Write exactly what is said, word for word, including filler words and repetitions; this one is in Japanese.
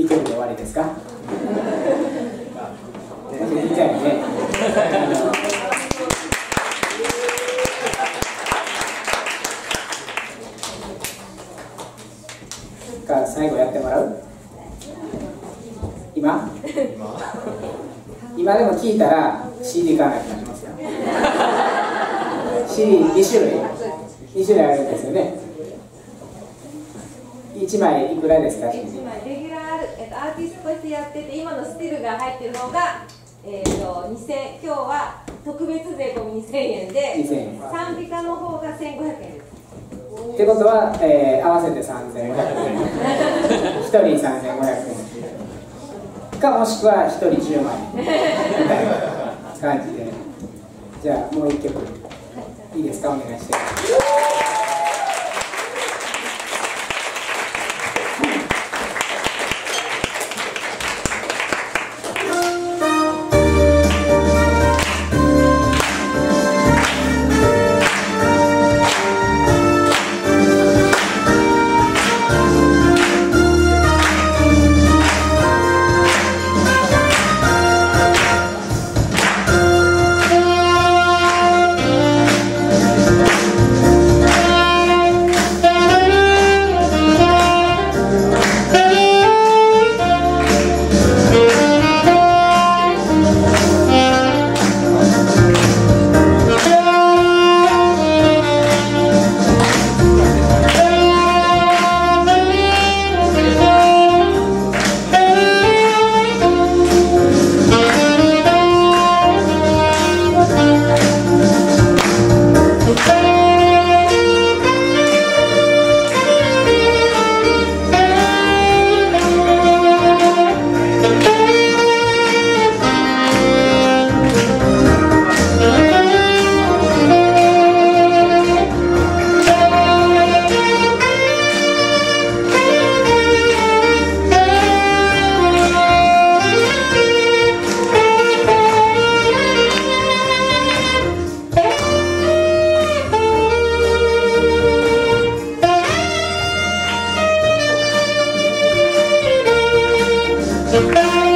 てるで終わりですか？みたいにね。か最後やってもらう？今？今でも聞いたら シーディー 買わないとなりますよ。シーディーに 種類に種類あるんですよね。いちまいいくらですか？ いちまいレギュラー、えっと、アーティストとしてやってて、今のスティルが入ってるのが、えー、とにせんえん、今日は特別税込みにせんえんで、 にせんえん、 賛美歌の方がせんごひゃくえんです。 ってことは、えー、合わせてさんぜんごひゃくえんひとりさんぜんごひゃくえんか、もしくはひとりじゅうまいみたいな感じで、じゃあもういっきょくいいですか？お願いして。 Bye.